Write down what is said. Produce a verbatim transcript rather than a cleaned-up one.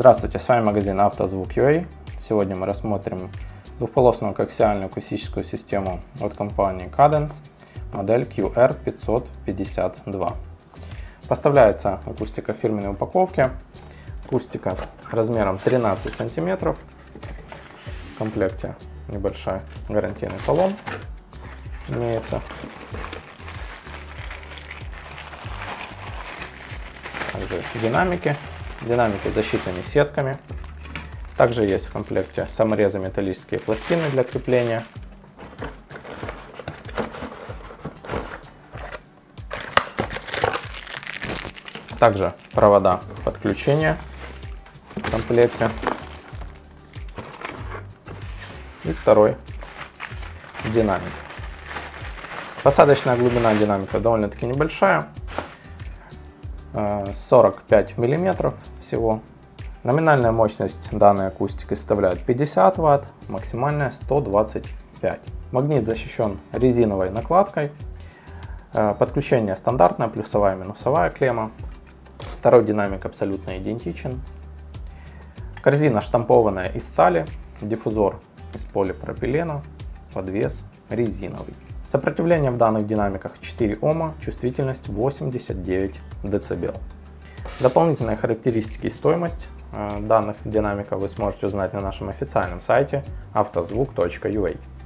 Здравствуйте, с вами магазин Автозвук.ua. Сегодня мы рассмотрим двухполосную коаксиальную акустическую систему от компании Cadence, модель кью эр пятьсот пятьдесят два. Поставляется акустика в фирменной упаковке. Акустика размером тринадцать сантиметров. В комплекте небольшой гарантийный талон имеется. Также динамики. Динамики с защитными сетками. Также есть в комплекте саморезы, металлические пластины для крепления. Также провода подключения в комплекте. И второй динамик. Посадочная глубина динамика довольно-таки небольшая. сорок пять миллиметров всего. Номинальная мощность данной акустики составляет пятьдесят ватт, максимальная сто двадцать пять. Магнит защищен резиновой накладкой. Подключение стандартное, плюсовая, минусовая клемма. Второй динамик абсолютно идентичен. Корзина штампованная из стали, диффузор из полипропилена, подвес резиновый. Сопротивление в данных динамиках четыре Ома, чувствительность восемьдесят девять децибел. Дополнительные характеристики и стоимость данных динамиков вы сможете узнать на нашем официальном сайте автозвук точка ю а.